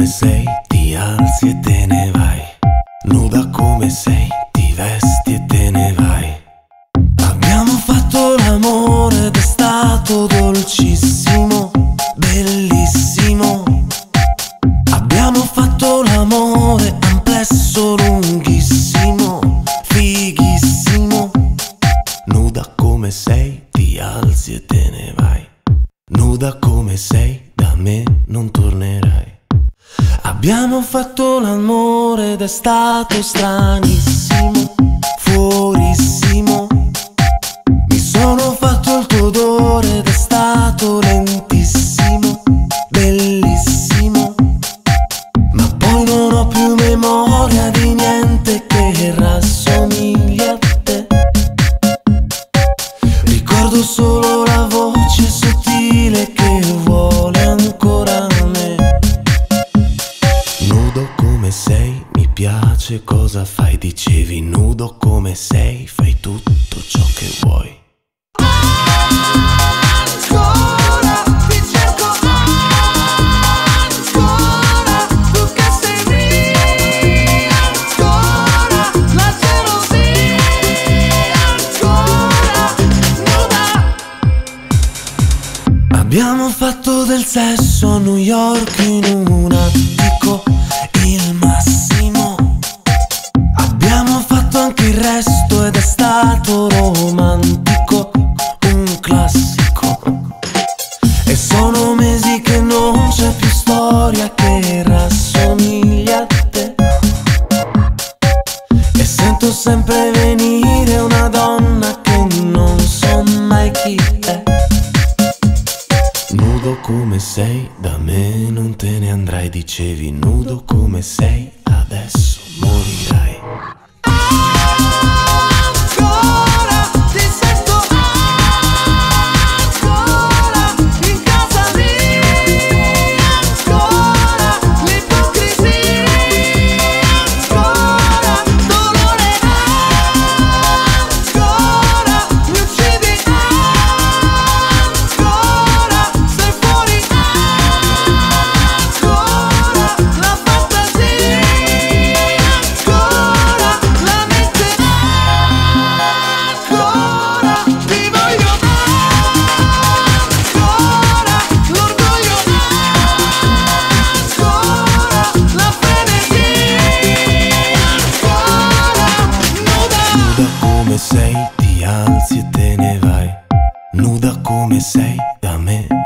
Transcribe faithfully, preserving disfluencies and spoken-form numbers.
come sei, ti alzi e te ne vai. Nuda come sei, ti vesti e te ne vai. Abbiamo fatto l'amore ed è stato dolcissimo, bellissimo. Abbiamo fatto l'amore, amplesso, lunghissimo, fighissimo. Nuda come sei, ti alzi e te ne vai. Nuda come sei, da me non tornerai. Abbiamo fatto l'amore ed è stato stranissimo, fuorissimo. Mi sono fatto il tuo odore ed è stato lentissimo, bellissimo. Ma poi non ho più memoria di niente che rassomiglia a te. Ricordo solo la voce sottile che vuole ancora me. Nudo come sei, mi piace cosa fai. Dicevi nudo come sei, fai tutto ciò che vuoi. Ancora ti cerco, ancora tu che sei mia, ancora la gelosia, ancora nuda. Abbiamo fatto del sesso a New York in un attico, il massimo. Abbiamo fatto anche il resto ed è stato romantico, un classico. E sono mesi che non c'è più storia che rassomiglia a te. E sento sempre venire una donna che non so mai chi è. Nudo come sei, da me non te ne andrai. Dicevi nudo come sei, adesso morirai. Ancora ti sento, ancora in casa mia, ancora l'ipocrisia, ancora dolore, ancora mi uccidi, ancora sei fuori, ancora la fantasia, ancora la mente, ancora ti voglio, ancora l'orgoglio, ancora la frenesia, ancora nuda. Nuda come sei, ti alzi e te ne vai. Nuda come sei, da me